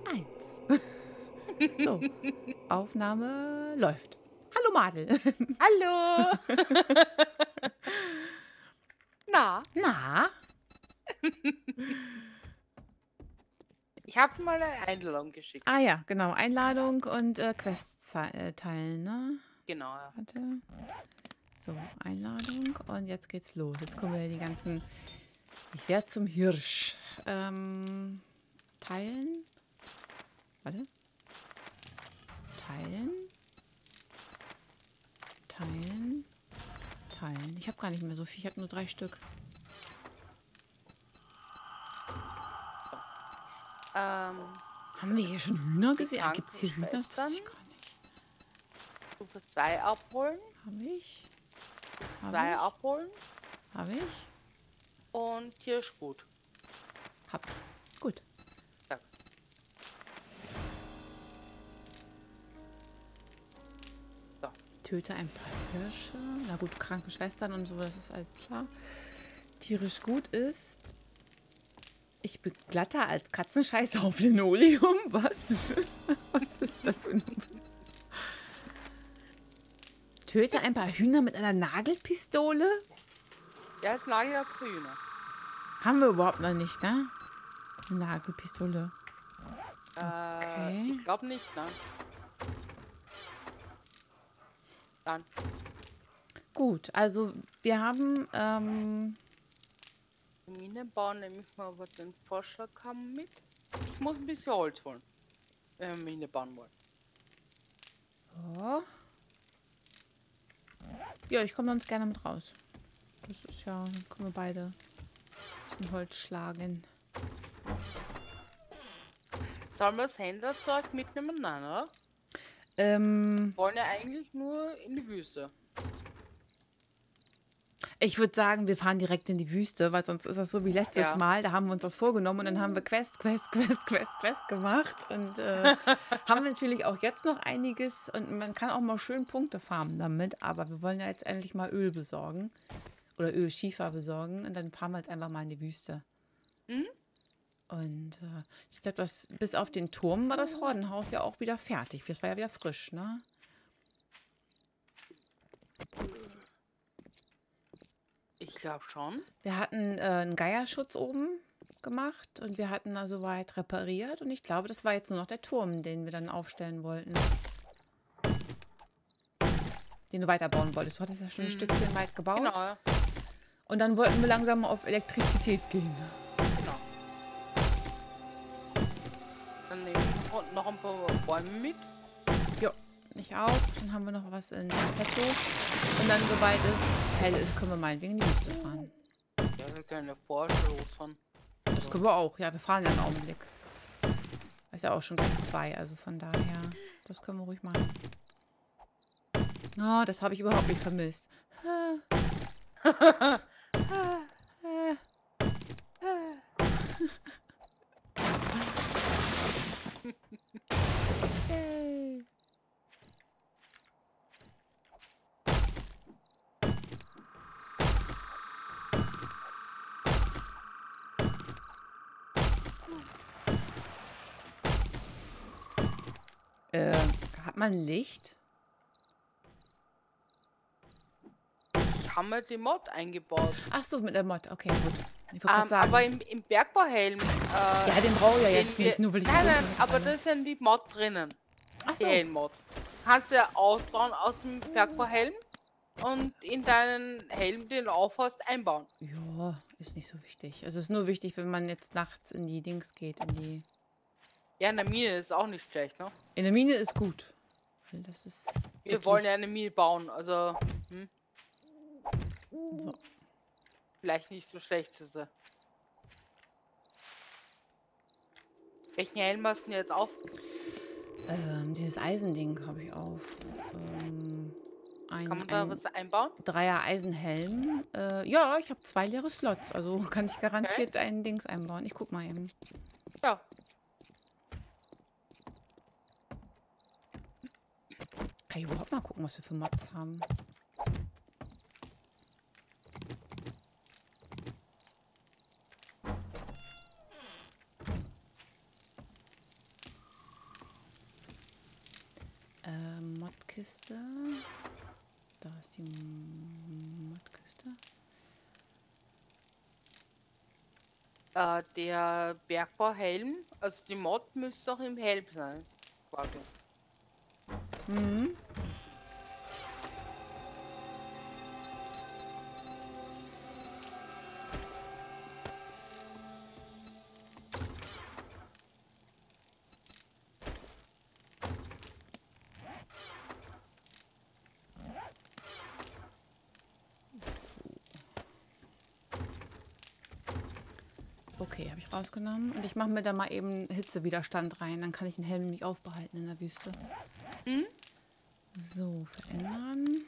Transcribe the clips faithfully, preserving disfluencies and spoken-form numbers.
eins. So, Aufnahme läuft. Hallo Madel. Hallo. Na? Na? Ich habe mal eine Einladung geschickt. Ah ja, genau. Einladung und äh, Quests äh, teilen, ne? Genau, ja. Warte. So, Einladung und jetzt geht's los. Jetzt kommen wir die ganzen... Ich werde zum Hirsch. Ähm, teilen. Warte. Teilen. Teilen. Teilen. Ich habe gar nicht mehr so viel. Ich habe nur drei Stück. Ähm, Haben wir hier schon Hühner die gesehen? Ah, gibt es hier Hühner? Das wusste Krankenschwestern. ich gar nicht. Stufe zwei abholen. Habe ich? Habe zwei ich? abholen. Habe ich? Und Tierschgut. Hab ich. Gut. Ja. So. Töte ein paar Hirsche. Na gut, Krankenschwestern und so, das ist alles klar. Tierisch gut ist... Ich bin glatter als Katzenscheiße auf Linoleum. Was? Was ist das für ein... Töte ein paar Hühner mit einer Nagelpistole? Ja, ist Nagel auf Hühner. Haben wir überhaupt noch nicht, ne? Eine Nagelpistole. Okay. Äh, ich glaube nicht, ne? Dann. Gut, also wir haben... Ähm, Mine bauen nämlich mal über den Vorschlag haben mit. Ich muss ein bisschen Holz holen, wenn wir Mine bauen wollen. ja. Ja, ich komme sonst gerne mit raus. Das ist ja, dann können wir beide ein bisschen Holz schlagen. Sollen wir das Händlerzeug mitnehmen? Nein, oder? Ähm, Wollen ja eigentlich nur in die Wüste. ich würde sagen, wir fahren direkt in die Wüste, weil sonst ist das so wie letztes Ja. Mal. Da haben wir uns das vorgenommen und dann haben wir Quest, Quest, Quest, Quest, Quest gemacht. Und äh, haben natürlich auch jetzt noch einiges. Und man kann auch mal schön Punkte farmen damit. Aber wir wollen ja jetzt endlich mal Öl besorgen. Oder Ölschiefer besorgen. Und dann fahren wir jetzt einfach mal in die Wüste. Mhm. Und äh, ich glaube, das bis auf den Turm war das Hordenhaus ja auch wieder fertig. Das war ja wieder frisch, ne? Ich glaube schon. Wir hatten äh, einen Geierschutz oben gemacht und wir hatten da soweit repariert. Und ich glaube, das war jetzt nur noch der Turm, den wir dann aufstellen wollten. Den du weiterbauen wolltest. Du hattest ja schon ein Mhm. Stückchen weit gebaut. Genau, ja. Und dann wollten wir langsam mal auf Elektrizität gehen. Genau. Dann nehme ich noch- noch ein paar Bäume mit. Ja, ich auch. Dann haben wir noch was in petto. Und dann, sobald es hell ist, können wir meinetwegen in die Wüste fahren. Ja, wir können ja vorher schon losfahren. Das können wir auch. Ja, wir fahren ja einen Augenblick. Ist ja auch schon gleich zwei, also von daher, das können wir ruhig machen. Oh, das habe ich überhaupt nicht vermisst. Yay. Äh, hat man Licht? Ich habe mir die Mod eingebaut. Ach so, mit der Mod. Okay, gut. Ich wollte Ähm, gerade sagen. aber im, im Bergbauhelm. Äh, Ja, den brauche ich ja den jetzt wir- nicht, nur weil ich Nein, ihn nein, unten aber habe. da ist ja die Mod drinnen. Ach Die so. Helm-Mod. Kannst du ja ausbauen aus dem Bergbauhelm und in deinen Helm, den du aufhast, einbauen. Ja, ist nicht so wichtig. Es ist nur wichtig, wenn man jetzt nachts in die Dings geht, in die... Ja, in der Mine ist auch nicht schlecht, ne? In der Mine ist gut. Weil das ist Wir wirklich- wollen ja eine Mine bauen, also hm, So. vielleicht nicht das Schlechteste. Welchen Helm hast du denn jetzt auf? Ähm, dieses Eisending habe ich auf. Ähm, ein, Kann man da ein was einbauen? Dreier Eisenhelm. Äh, ja, ich habe zwei leere Slots, also kann ich garantiert ein Dings einbauen. Ich guck mal eben. Ja. Kann ich überhaupt mal gucken, was wir für Mods haben? Kiste. Da ist die Modkiste. Äh, der Bergbauhelm, also die Mod müsste auch im Helm sein, quasi. Mhm. Okay, habe ich rausgenommen. Und ich mache mir da mal eben Hitzewiderstand rein. Dann kann ich den Helm nicht aufbehalten in der Wüste. Hm? So, verändern.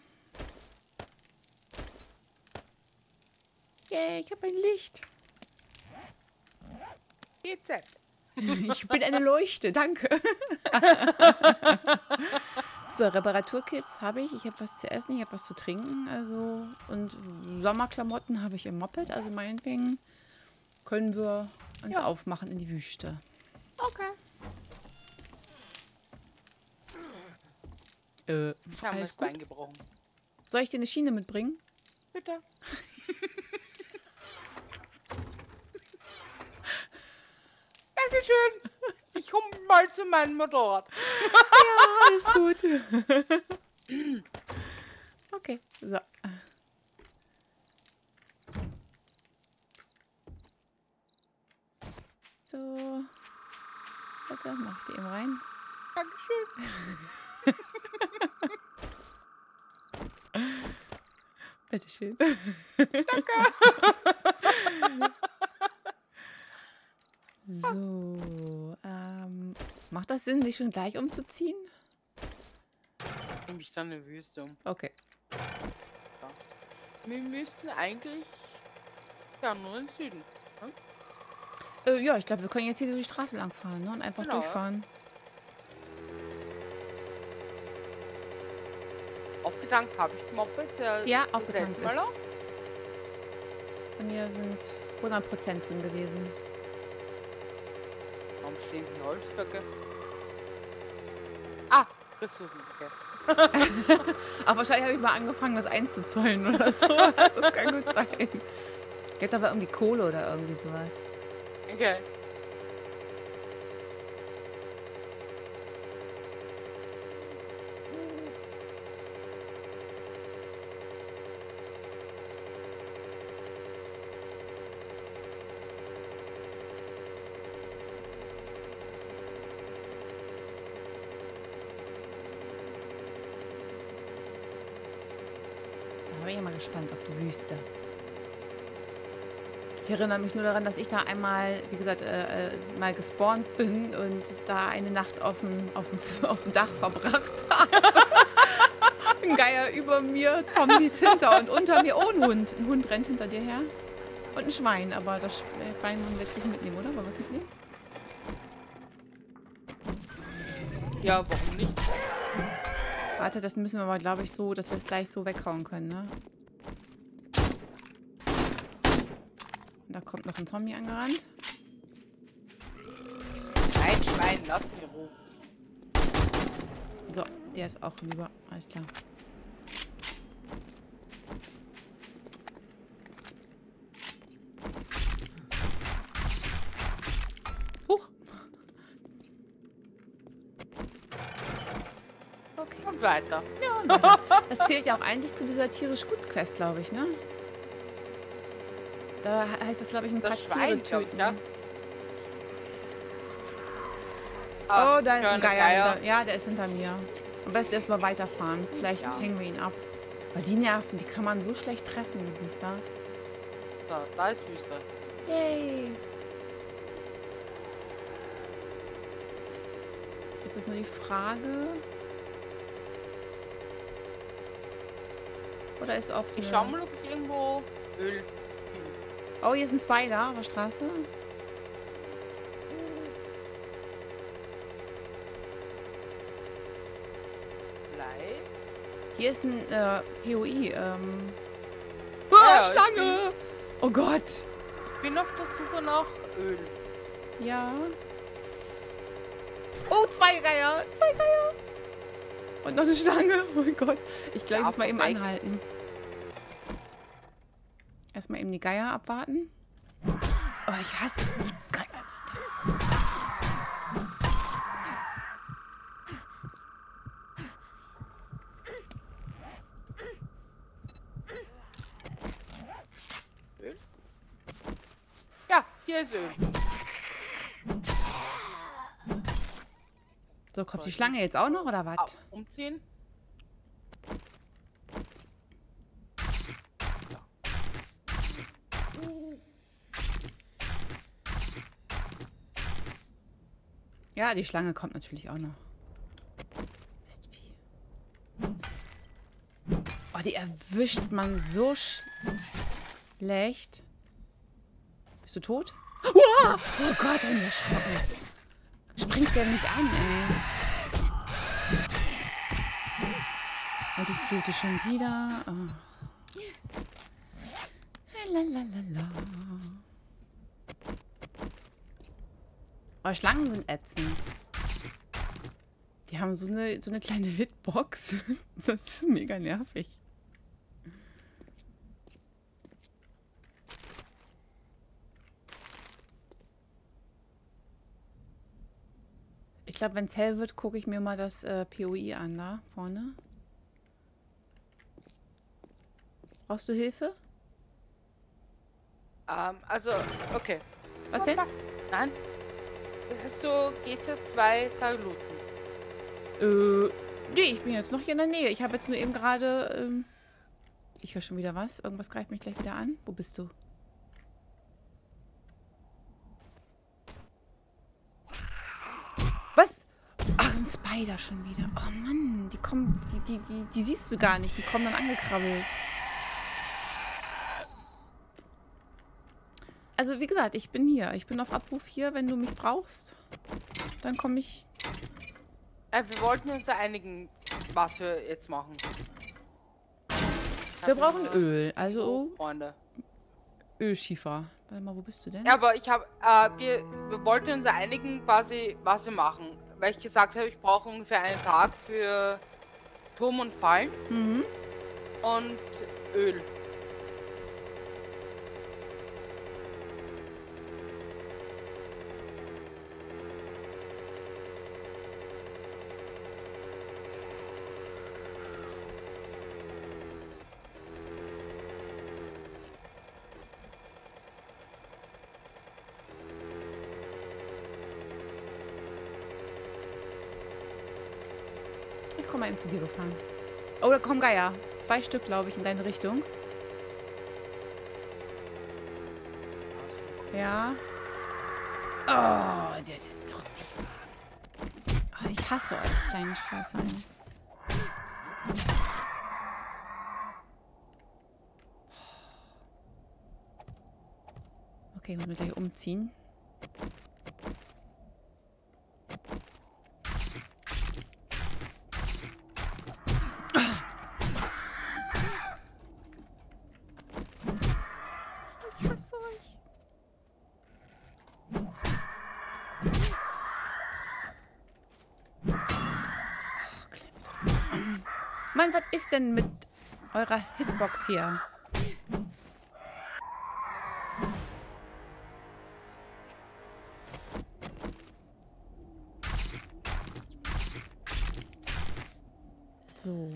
Yay, ich habe ein Licht. G Z. Ich bin eine Leuchte, danke. So, Reparaturkits habe ich. Ich habe was zu essen, ich habe was zu trinken. Also, und Sommerklamotten habe ich im Moped. Also meinetwegen können wir uns Ja. aufmachen in die Wüste. Okay. Äh, Ich habe mir alles das gut? Bein gebrochen. Soll ich dir eine Schiene mitbringen? Bitte. Dankeschön. Ich humpel mal zu meinem Motorrad. Ja, alles gut. Okay, so. So. Warte, mach ich die eben rein. Dankeschön. Bitteschön. Danke. So, ähm, macht das Sinn, sich schon gleich umzuziehen? Nehme ich dann eine Wüste um. Okay. Wir müssen eigentlich ja nur in den Süden. Hm? Äh, ja, ich glaube, wir können jetzt hier die Straße lang fahren, ne? Und einfach Genau. durchfahren. Aufgetankt habe ich die Mopeds ja, Ja, das aufgetankt letzte Mal ist. auch. Bei mir sind hundert Prozent drin gewesen. Warum stehen die Holzblöcke? Ah, Ressourcen, okay. Aber wahrscheinlich habe ich mal angefangen, das einzuzäunen oder sowas. Das kann gut sein. Ich glaube, da war irgendwie Kohle oder irgendwie sowas. Okay. Da bin ich mal gespannt auf die Wüste. Ich erinnere mich nur daran, dass ich da einmal, wie gesagt, äh, äh, mal gespawnt bin und da eine Nacht auf dem, auf dem, auf dem Dach verbracht habe. Ein Geier über mir, Zombies hinter und unter mir. Oh, ein Hund. Ein Hund rennt hinter dir her. Und ein Schwein, aber das Schwein wollen wir jetzt nicht mitnehmen, oder? Wollen wir es mitnehmen? Ja, warum nicht? Warte, das müssen wir aber, glaube ich, so, dass wir es gleich so weghauen können, ne? Und da kommt noch ein Zombie angerannt. Nein, Schwein, lass mich in Ruhe. So, der ist auch lieber. Alles klar. Huch. Okay. Und weiter. Ja, und weiter. Das zählt ja auch eigentlich zu dieser tierisch gut Quest, glaube ich, ne? Da heißt das, glaube ich, ein paar Das Tiere Schwein, glaub ich, töten. ja. Oh, da ist ein kleine Geier. Hinter, ja, der ist hinter mir. Am besten erstmal weiterfahren. Vielleicht Ja. hängen wir ihn ab. Weil die Nerven, die kann man so schlecht treffen, die Biester. So, da ist Wüste. Yay! Jetzt ist nur die Frage. Oder ist auch. Ich eine- schau mal, ob ich irgendwo Öl finde. Oh, hier ist ein Spider auf der Straße. Blei. Hier ist ein äh, P O I. Ähm. Ja, Ah, ich Schlange! Oh Gott! Ich bin auf der Suche nach Öl. Ja. Oh, zwei Geier! Zwei Geier! Und noch eine Schlange. Oh mein Gott. Ich glaube, ich Ja, muss mal eben perfekt. anhalten. Erstmal eben die Geier abwarten. Oh, ich hasse die Geier. Öl? Ja, hier ist Öl. So, kommt die Schlange jetzt auch noch, oder was? Ah, umziehen. Ja, die Schlange kommt natürlich auch noch. Mistvieh. Oh, die erwischt man so schlecht. Bist du tot? Uah! Oh Gott, bin ich erschrocken. Springt der mich an, ey. Und ich blute schon wieder. Oh. Lalalala. Oh, Schlangen sind ätzend. Die haben so eine, so eine kleine Hitbox. Das ist mega nervig. Ich glaube, wenn es hell wird, gucke ich mir mal das äh, P O I an, da vorne. Brauchst du Hilfe? Ähm, also, okay. Was denn? Nein. Das ist so, geht's jetzt zwei, drei Minuten. Äh, nee, ich bin jetzt noch hier in der Nähe. Ich habe jetzt nur eben gerade, ähm, ich höre schon wieder was. Irgendwas greift mich gleich wieder an. Wo bist du? Was? Ach, ein Spider schon wieder. Oh Mann, die kommen, die, die, die, die siehst du gar nicht. Die kommen dann angekrabbelt. Also, wie gesagt, ich bin hier. Ich bin auf Abruf hier, wenn du mich brauchst. Dann komme ich... Äh, wir wollten uns ja einigen, was wir jetzt machen. Wir brauchen Öl. Also, Oh, Freunde. Ölschiefer. Warte mal, wo bist du denn? Ja, aber ich habe, äh, wir, wir wollten uns ja einigen, quasi, was wir machen. Weil ich gesagt habe, ich brauche ungefähr einen Tag für Turm und Fallen Mhm. und Öl. Ich komme mal eben zu dir gefahren. Oh, da kommen Geier. Zwei Stück, glaube ich, in deine Richtung. Ja. Oh, das ist jetzt doch nicht wahr. Oh, ich hasse euch, kleine Scheißeien. Okay, müssen wir gleich umziehen. Ich hasse euch. Mann, was ist denn mit eurer Hitbox hier? So.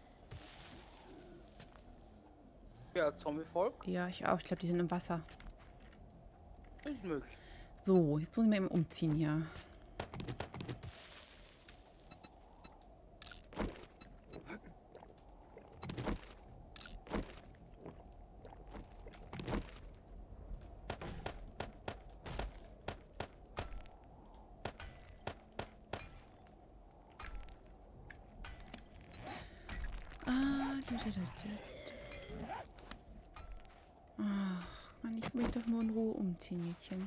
Ja, Zombie-Volk. Ja, ich auch. Ich glaube, die sind im Wasser. Ist möglich. So, jetzt muss ich mal eben umziehen hier. Ah, du, du, du, du. Ach, Mann, ich möchte doch nur in Ruhe umziehen, Mädchen.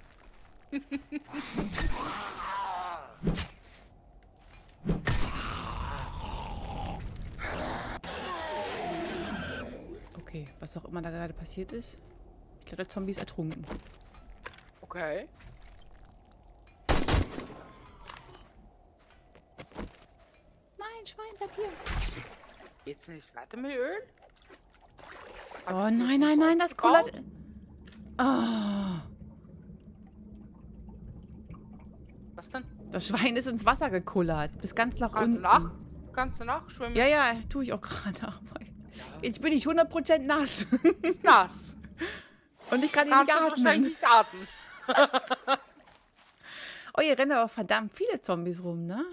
Okay, was auch immer da gerade passiert ist. Ich glaube, der Zombie ist ertrunken. Okay. Nein! Schwein, bleib hier. Geht's nicht weiter mit Öl? Hab Oh ich nein, schon nein, nein, so das gebaut? kullert. Oh, Was denn? das Schwein ist ins Wasser gekullert. Bis ganz nach Kannst du unten. nach? Kannst du nachschwimmen? Ja, ja, tue ich auch gerade. Aber jetzt bin ich hundert Prozent nass. Ist nass. Und ich kann hier Kannst nicht du wahrscheinlich atmen. nicht atmen. Oh, hier rennen aber verdammt viele Zombies rum, ne?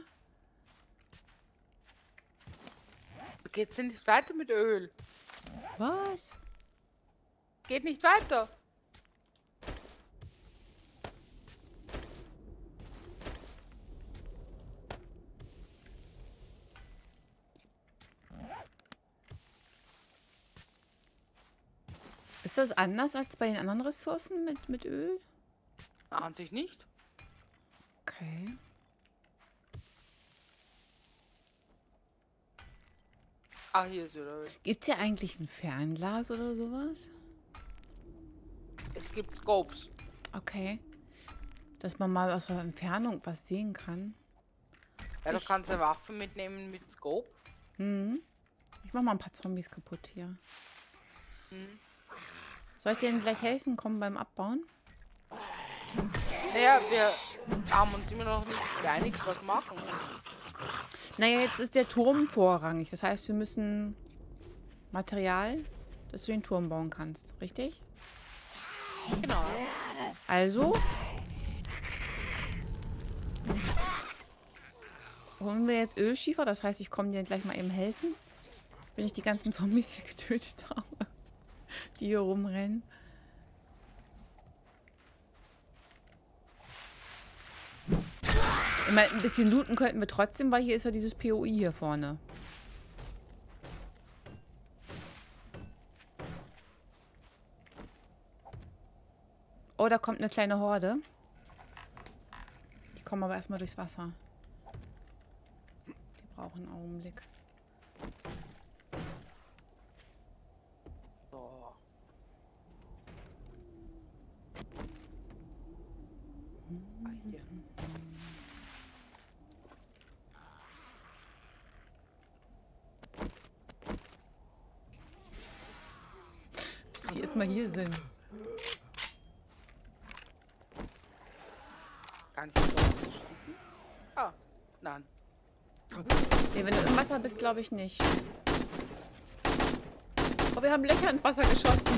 Geht's denn nicht weiter mit Öl? Was? Geht nicht weiter. Ist das anders als bei den anderen Ressourcen mit, mit Öl? An sich nicht. Okay. Ah, hier ist wieder Öl. Gibt es hier eigentlich ein Fernglas oder sowas? Es gibt Scopes. Okay. Dass man mal aus der Entfernung was sehen kann. Ja, du Ich- kannst eine Waffe mitnehmen mit Scope. Mhm. Ich mach mal ein paar Zombies kaputt hier. Hm. Soll ich denen gleich helfen, kommen beim Abbauen? Naja, wir haben uns immer noch nicht geeinigt, was machen. Naja, jetzt ist der Turm vorrangig. Das heißt, wir müssen Material, dass du den Turm bauen kannst. Richtig? Genau. Also holen wir jetzt Ölschiefer. Das heißt, ich komme dir gleich mal eben helfen. Wenn ich die ganzen Zombies hier getötet habe, die hier rumrennen. Ich meine, ein bisschen looten könnten wir trotzdem, weil hier ist ja dieses P O I hier vorne. Oh, da kommt eine kleine Horde. Die kommen aber erstmal durchs Wasser. Die brauchen einen Augenblick. So. Ah, hier. Bis die erstmal hier sind. Kann ich das zu schießen? Ah, nein. Nee, wenn du im Wasser bist, glaube ich nicht. Oh, wir haben Löcher ins Wasser geschossen.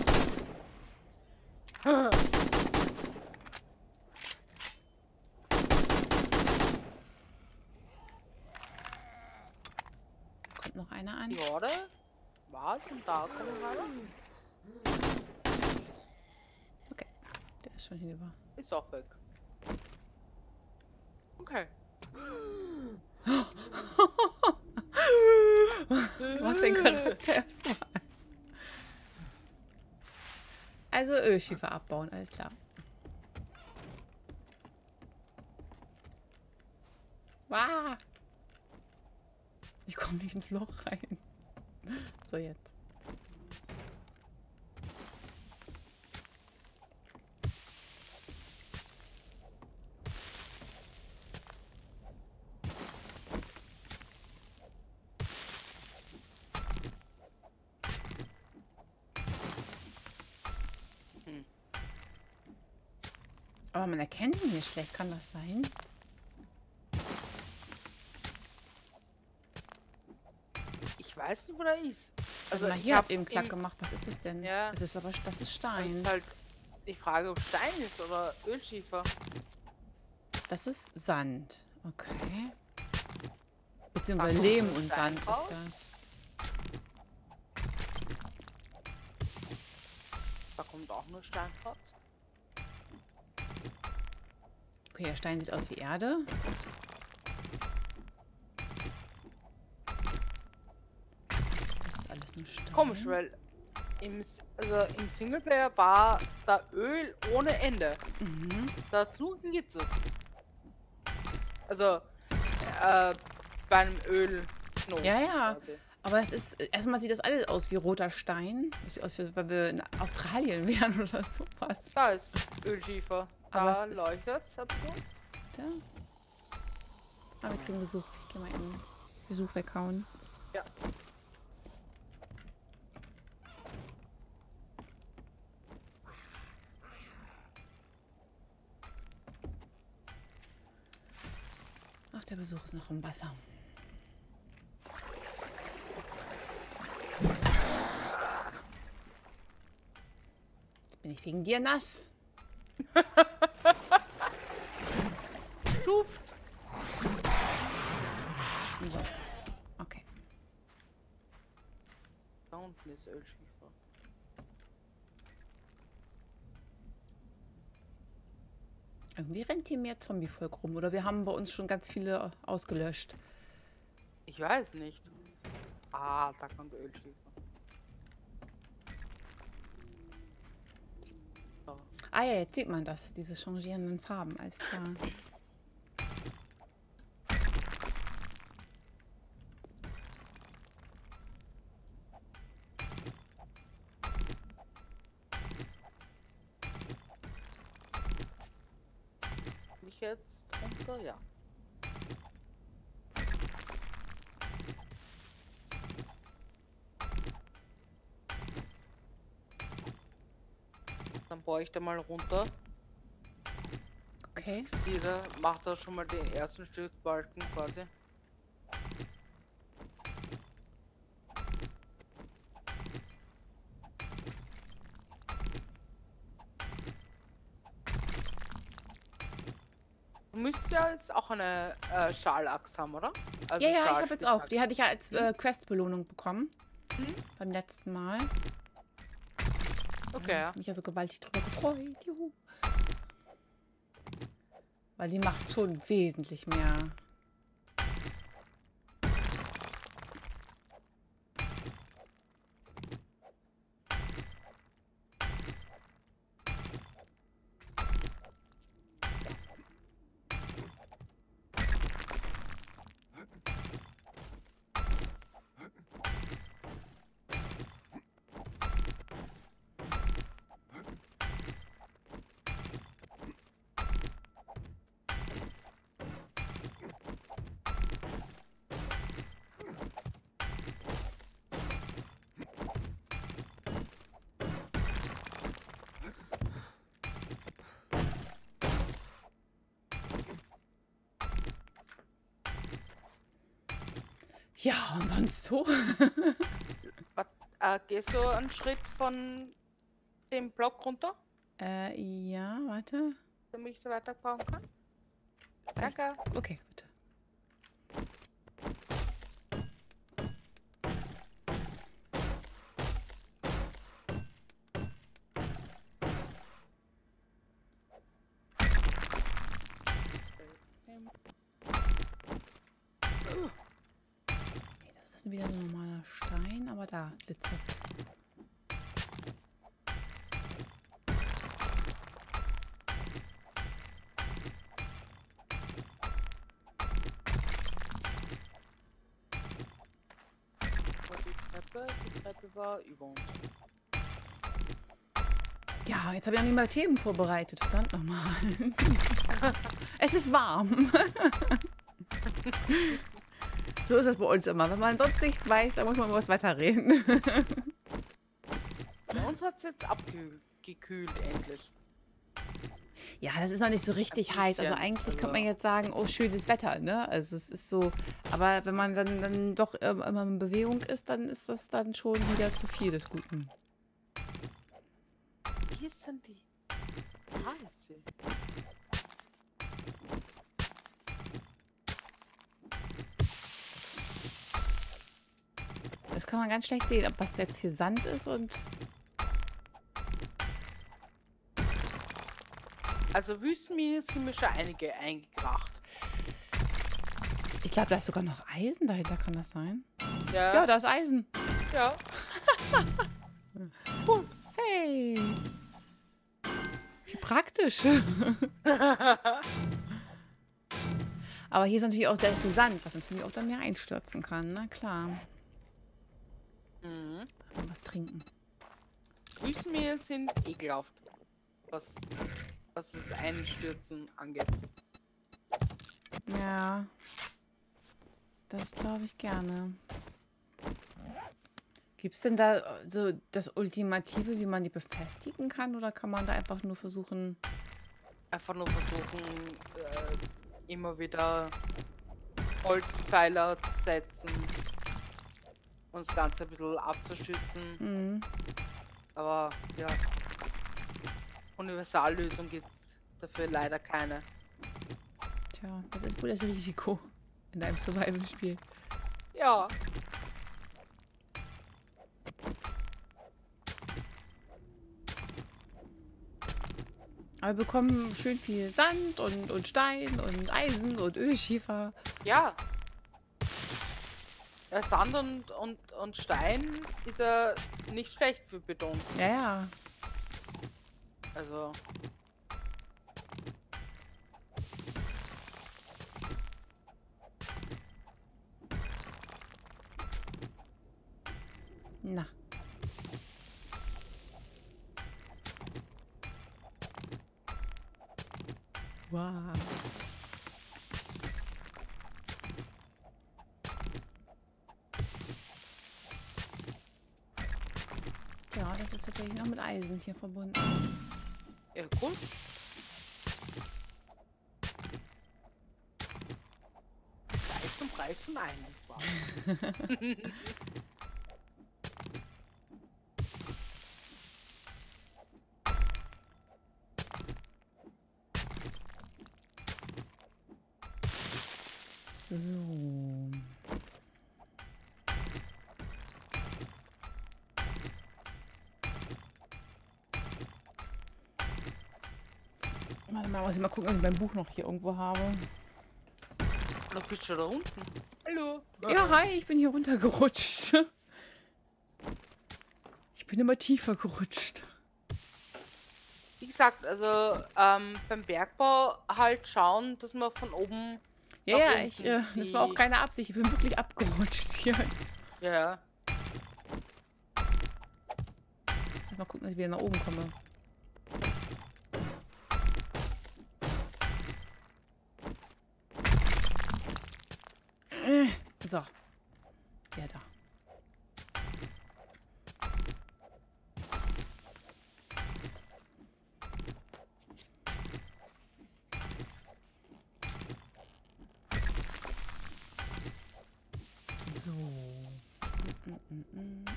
Kommt noch einer an. Die Horde? Was? Und da kommen wir rein? Okay, der ist schon hinüber. Ist auch weg. Okay. Was für ein Charakter erstmal. Also Ölschiefer abbauen, alles klar. Wow. Ich komme nicht ins Loch rein. So, jetzt. Hm. Aber man erkennt ihn hier schlecht, kann das sein? Ich weiß nicht, wo er ist. Also Also mal ich hier hat hab eben klack im- gemacht. Was ist es denn? Ja. Es ist aber, das ist Das Stein. ist halt die Frage, ob Stein ist oder Ölschiefer. Das ist Sand. Okay. Beziehungsweise Da kommt Lehm ein und Stein Sand raus. ist das. Da kommt auch nur Stein raus. Okay, der Stein sieht aus wie Erde. Das ist alles nur Stein. Komisch, weil im, S- also im Singleplayer war da Öl ohne Ende. Mhm. Dazu geht's. Also äh, beim Öl. Ja, ja. Aber es ist, erstmal sieht das alles aus wie roter Stein. Das sieht aus, wie weil wir in Australien wären oder sowas. Da ist Ölschiefer. Aber Da es ist- leuchtet es. Da. Ah, wir kriegen Besuch. Ich geh mal in. Besuch weghauen. Ja. Ach, der Besuch ist noch im Wasser. Jetzt bin ich wegen dir nass. Duft. So. Okay. Da unten ist Ölschiefer. Irgendwie rennt hier mehr Zombie-Volk rum. Oder wir haben bei uns schon ganz viele ausgelöscht. Ich weiß nicht. Ah, da kommt der Ölschiefer. So. Ah ja, jetzt sieht man das. Diese changierenden Farben. Alles klar. Ich jetzt runter, ja. Dann baue ich da mal runter. Okay. Fixiere, macht da schon mal den ersten Stützbalken quasi. Du müsstest ja jetzt auch eine äh, Schalachs haben, oder? Also Ja, ja, ich habe jetzt auch. Stahlspitzhacke. Die hatte ich ja als äh, Quest-Belohnung bekommen. Mhm. Beim letzten Mal. Okay, Ich ja. habe mich ja so gewaltig drüber gefreut. Juhu. Weil die macht schon wesentlich mehr. Ja, und sonst so? Was, äh, gehst du einen Schritt von dem Block runter, äh, ja, warte. damit ich da weiterfahren kann? Danke. Okay, bitte. Nee, das ist wieder ein normaler Stein, aber da glitzert. Die Treppe, die Treppe war über uns. Ja, jetzt habe ich auch nicht mal Themen vorbereitet. Verdammt nochmal. Es ist warm. So ist das bei uns immer. Wenn man sonst nichts weiß, dann muss man über das Wetter reden. Bei uns hat es jetzt abgekühlt endlich. Ja, das ist noch nicht so richtig Ein heiß. Also bisschen, eigentlich also- könnte man jetzt sagen, oh, schönes Wetter, ne? Also es ist so, aber wenn man dann, dann doch ähm, immer in Bewegung ist, dann ist das dann schon wieder zu viel des Guten. Wie ist denn die? Ah, ist sie. Das kann man ganz schlecht sehen, ob was jetzt hier Sand ist und... Also Wüstenminen sind mir schon einige eingebracht. Ich glaube, da ist sogar noch Eisen dahinter, kann das sein? Ja, Ja, da ist Eisen. ja. Hey! Wie praktisch. Aber hier ist natürlich auch sehr viel Sand, was natürlich auch dann ja einstürzen kann. Na klar. Mhm. Mal was trinken. Wüstenminen sind ekelhaft, was, was das Einstürzen angeht. Ja. das glaube ich gerne. Gibt es denn da so das Ultimative, wie man die befestigen kann? Oder kann man da einfach nur versuchen... Einfach nur versuchen, äh, immer wieder Holzpfeiler zu setzen und das Ganze ein bisschen abzustützen. Mhm. Aber ja, Universallösung gibt es dafür leider keine. Tja, das ist wohl das Risiko in einem Survival-Spiel. Ja. Aber wir bekommen schön viel Sand und, und Stein und Eisen und Ölschiefer. Ja. Ja, Sand und, und, und Stein ist ja nicht schlecht für Beton. Ja, ja. Also. Na. Wow. Ja, das ist tatsächlich noch mit Eisen hier verbunden. Ja, gut. Preis zum Preis von einem. Wow. So. Warte mal, muss ich mal gucken, ob ich mein Buch noch hier irgendwo habe. Noch bist du schon da unten. Hallo. Ja, hi, ich bin hier runtergerutscht. Ich bin immer tiefer gerutscht. Wie gesagt, also ähm, beim Bergbau halt schauen, dass man von oben. Ja, nach ja, unten ich, äh, das die- war auch keine Absicht. Ich bin wirklich abgerutscht hier. Ja. Mal gucken, dass ich wieder nach oben komme. Äh, So. Ja, da. So. Mm, mm, mm, mm.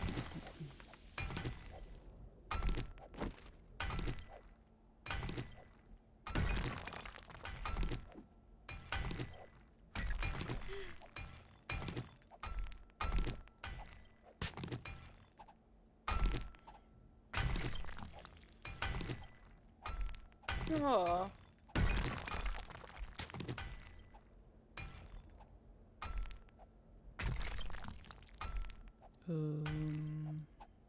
Ja. Ähm.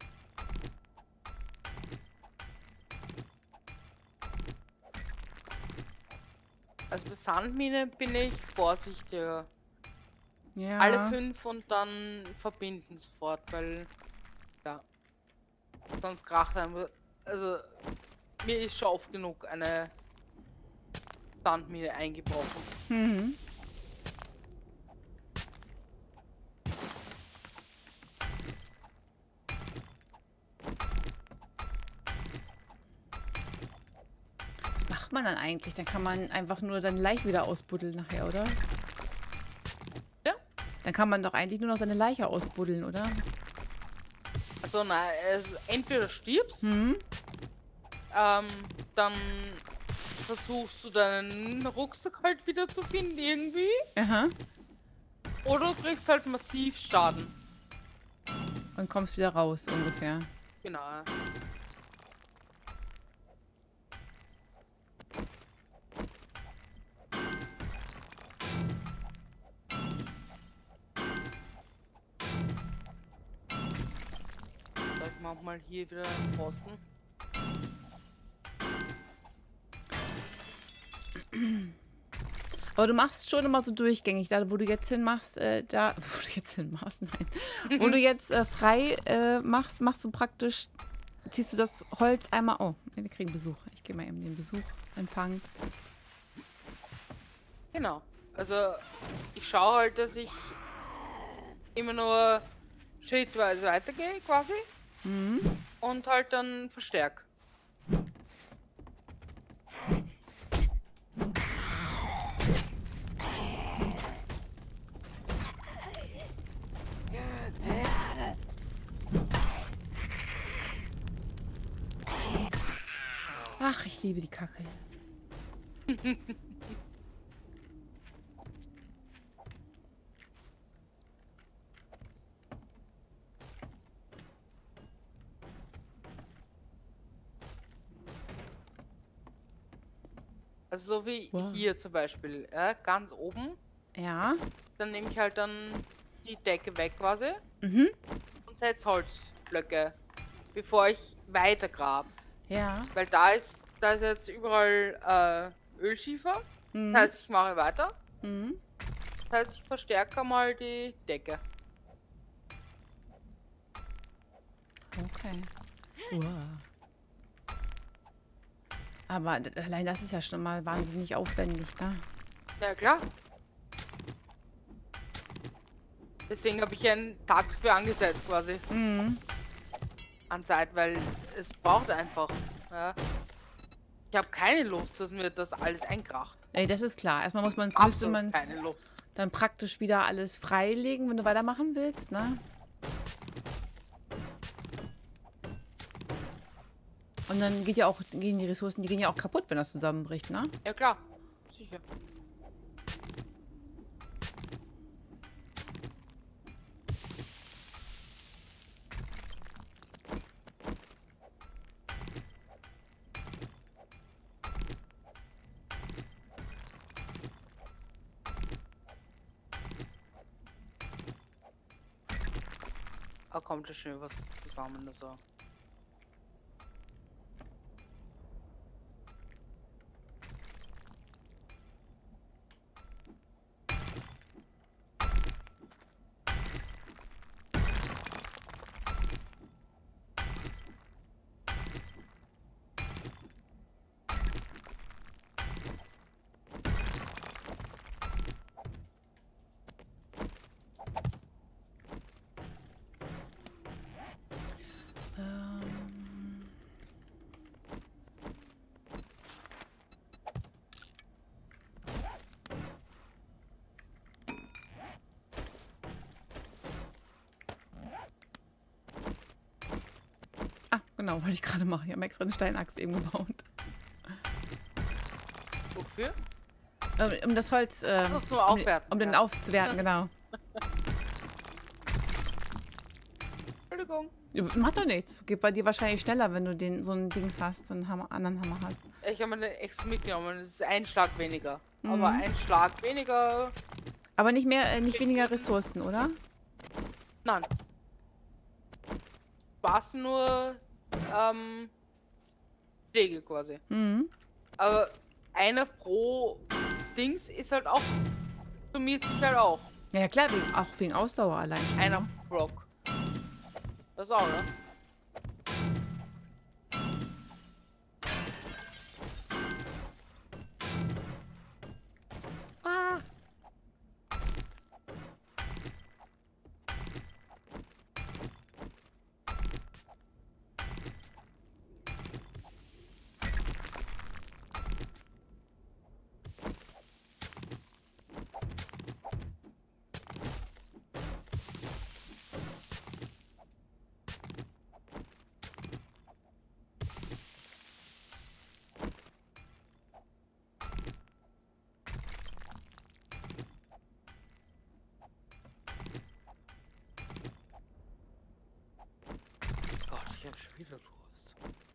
Also bei Sandmine bin ich vorsichtiger. Ja. Alle fünf und dann verbinden sofort, weil ja, sonst kracht einem. Also mir ist schon oft genug eine Sandmine eingebrochen. Mhm. Was macht man dann eigentlich? Dann kann man einfach nur dann Leiche wieder ausbuddeln nachher, oder? Ja. Dann kann man doch eigentlich nur noch seine Leiche ausbuddeln, oder? Also na, es, entweder stirbst, Mhm. ähm, dann versuchst du deinen Rucksack halt wieder zu finden irgendwie, Aha. oder du kriegst halt massiv Schaden. Und kommst wieder raus, ungefähr. Genau. So, ich mach mal hier wieder einen Posten. Aber du machst schon immer so durchgängig. Da, wo du jetzt hin machst, äh, da... Wo du jetzt hin machst, nein. Wo du jetzt äh, frei äh, machst, machst du praktisch... Ziehst du das Holz einmal... Oh, wir kriegen Besuch. Ich gehe mal eben den Besuch empfangen. Genau. Also ich schaue halt, dass ich immer nur schrittweise weitergehe quasi Mhm. und halt dann verstärk. Ach, ich liebe die Kacke. Also so wie Wow. hier zum Beispiel, ja, ganz oben. Ja. Dann nehme ich halt dann die Decke weg quasi Mhm. und setze Holzblöcke, bevor ich weiter grab. Ja. Weil da ist, da ist jetzt überall äh, Ölschiefer. Mhm. Das heißt, ich mache weiter. Mhm. Das heißt, ich verstärke mal die Decke. Okay. Wow. Aber d- allein das ist ja schon mal wahnsinnig aufwendig, ne? Ja klar. Deswegen habe ich einen Tag für angesetzt quasi Mhm. an Zeit, weil es braucht einfach. Ja. Ich habe keine Lust, dass mir das alles einkracht. Ey, das ist klar. Erstmal muss man, müsste Absolut man es keine Lust. dann praktisch wieder alles freilegen, wenn du weitermachen willst, ne? Und dann geht ja auch, gehen die Ressourcen, die gehen ja auch kaputt, wenn das zusammenbricht, ne? Ja klar, sicher. Da kommt ja schön was zusammen, also. Ähm. Ah, genau, wollte ich gerade machen. Ich habe extra eine Steinachs eben gebaut. Wofür? Ähm, um das Holz, ähm, Also zum um, Aufwerten. um den ja. aufzuwerten, genau. Entschuldigung. Ja, macht doch nichts. Geht bei dir wahrscheinlich schneller, wenn du den so ein Dings hast, so einen Hammer, anderen Hammer hast. Ich habe meine extra mitgenommen. Es ist ein Schlag weniger. Mhm. Aber ein Schlag weniger. Aber nicht mehr, äh, nicht weniger Ressourcen, oder? Nein. War's nur ähm, Pflege quasi. Mhm. Aber einer pro Dings ist halt auch. Summiert sich halt auch. Ja, ja klar, wegen, auch wegen Ausdauer allein schon. Einer Ne? Block. Das auch, ne? Ah. Gott, ich hab schon wieder Durst.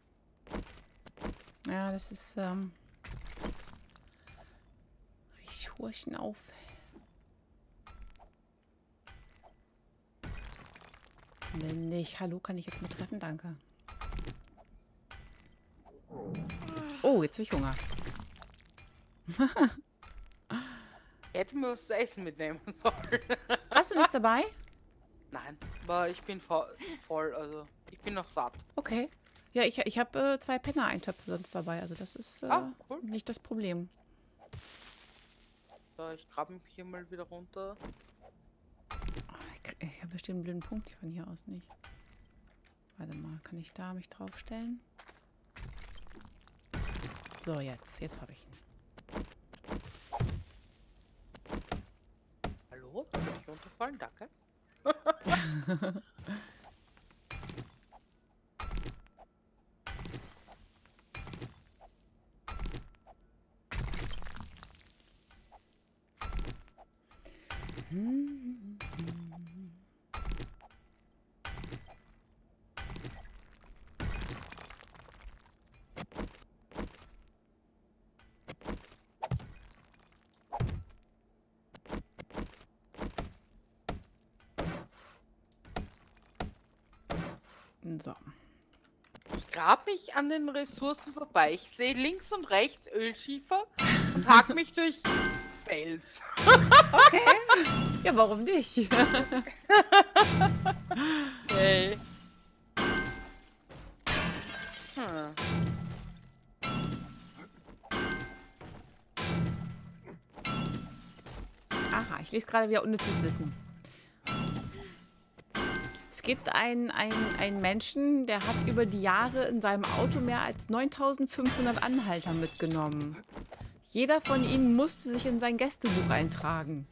Ja, das ist, ähm... Ich horchen auf. Wenn nicht. Hallo, kann ich jetzt mal treffen? Danke. Oh, jetzt habe ich Hunger. Ich hätte mir was zu essen mitnehmen sollen. Hast du nichts dabei? Nein, aber ich bin voll, voll, also ich bin noch satt. Okay. Ja, ich, ich habe äh, zwei Penner-Eintöpfe sonst dabei. Also das ist äh, Ah, cool. nicht das Problem. So, ich grabe mich hier mal wieder runter. Oh, Ich habe bestimmt einen blinden Punkt von hier aus nicht. Warte mal, kann ich da mich draufstellen? So, jetzt. Jetzt habe ich ihn. Hallo? Bin ich runterfallen? Danke. So. Ich grab mich an den Ressourcen vorbei. Ich sehe links und rechts Ölschiefer und hack mich durch Fels. Okay. Ja, warum nicht? Okay. Hm. Aha, ich lese gerade wieder unnützes Wissen. Es gibt einen, einen, einen Menschen, der hat über die Jahre in seinem Auto mehr als neuntausendfünfhundert Anhalter mitgenommen. Jeder von ihnen musste sich in sein Gästebuch eintragen.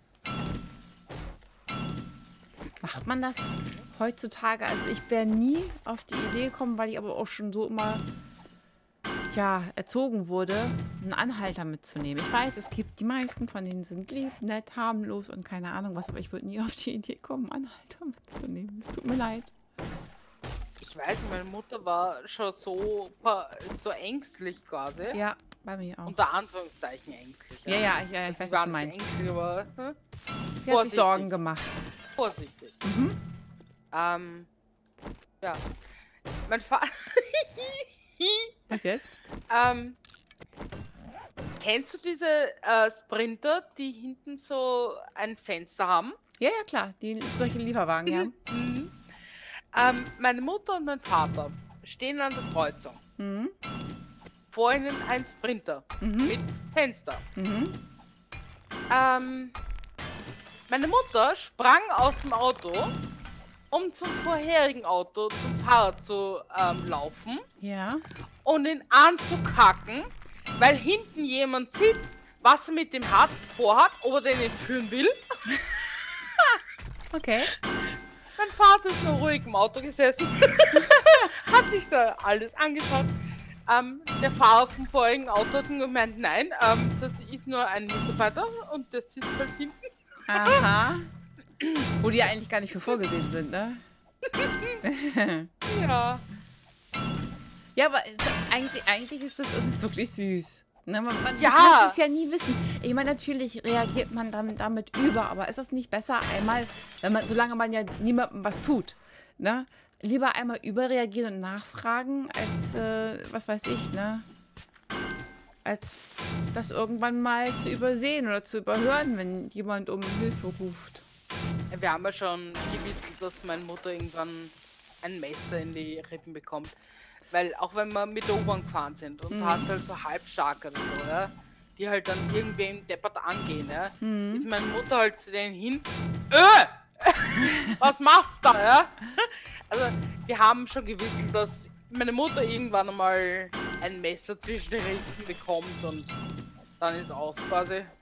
Macht man das heutzutage? Also ich wäre nie auf die Idee gekommen, weil ich aber auch schon so immer ja, erzogen wurde, einen Anhalter mitzunehmen. Ich weiß, es gibt die meisten von denen sind lieb, nett, harmlos und keine Ahnung was, aber ich würde nie auf die Idee kommen, einen Anhalter mitzunehmen. Es tut mir leid. Ich weiß, meine Mutter war schon so, pa- so ängstlich quasi. Ja, bei mir auch. Unter Anführungszeichen ängstlich. Ja, ja, ich, ja, ich Sie weiß, war was du nicht meinst. ängstlich, aber hm? Sie hat sich vorsichtig. Sorgen gemacht. Vorsichtig. Mhm. Ähm, ja. Mein Vater. Was jetzt? ähm, kennst du diese äh, Sprinter, die hinten so ein Fenster haben? Ja, ja, klar. Die solche Lieferwagen, ja. Mhm. Ähm, meine Mutter und mein Vater stehen an der Kreuzung. Mhm. Vor ihnen ein Sprinter Mhm. mit Fenster. Mhm. Ähm, meine Mutter sprang aus dem Auto, um zum vorherigen Auto, zum Fahrrad zu ähm, laufen Ja. und ihn anzukacken, weil hinten jemand sitzt, was er mit dem hat, vorhat, ob er den entführen will. Okay. Mein Vater ist nur ruhig im Auto gesessen, hat sich da alles angeschaut. Ähm, der Fahrer vom vorigen Auto hat gemeint, nein, ähm, das ist nur ein Mitarbeiter und der sitzt halt hinten. Aha. Wo die ja eigentlich gar nicht für vorgesehen sind, ne? Ja. Ja, aber es, eigentlich, eigentlich ist das, es ist wirklich süß. Ne, man, man Ja. du kannst es ja nie wissen. Ich meine, natürlich reagiert man damit, damit über, aber ist das nicht besser einmal, wenn man, solange man ja niemandem was tut, ne? Lieber einmal überreagieren und nachfragen, als, äh, was weiß ich, ne? Als das irgendwann mal zu übersehen oder zu überhören, wenn jemand um Hilfe ruft. Wir haben ja schon gewitzelt, dass meine Mutter irgendwann ein Messer in die Rippen bekommt. Weil auch wenn wir mit der U-Bahn gefahren sind und Mhm. da hat es halt so Halbstarke oder so, ja, die halt dann irgendwem deppert angehen, ja, Mhm. ist meine Mutter halt zu denen hin, äh! Was macht's da, ja? Also, wir haben schon gewitzelt, dass meine Mutter irgendwann einmal ein Messer zwischen den Rippen bekommt und dann ist aus quasi.